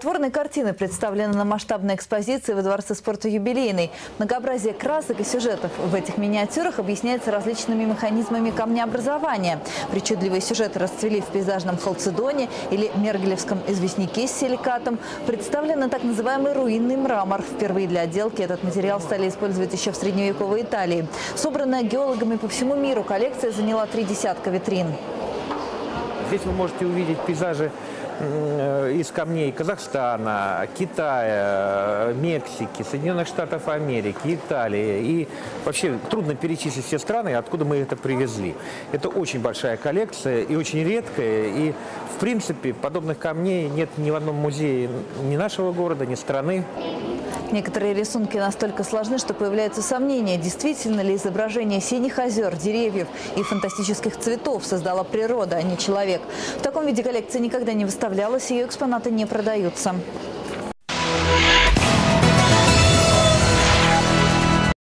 Рукотворные картины представлены на масштабной экспозиции во Дворце спорта «Юбилейный». Многообразие красок и сюжетов в этих миниатюрах объясняется различными механизмами камнеобразования. Причудливые сюжеты расцвели в пейзажном халцедоне или мергелевском известняке с силикатом. Представлен так называемый руинный мрамор. Впервые для отделки этот материал стали использовать еще в средневековой Италии. Собранная геологами по всему миру, коллекция заняла 30 витрин. Здесь вы можете увидеть пейзажи из камней Казахстана, Китая, Мексики, Соединенных Штатов Америки, Италии. И вообще трудно перечислить все страны, откуда мы это привезли. Это очень большая коллекция и очень редкая. И, в принципе, подобных камней нет ни в одном музее ни нашего города, ни страны. Некоторые рисунки настолько сложны, что появляются сомнения, действительно ли изображение синих озер, деревьев и фантастических цветов создала природа, а не человек. В таком виде коллекция никогда не выставлялась, ее экспонаты не продаются.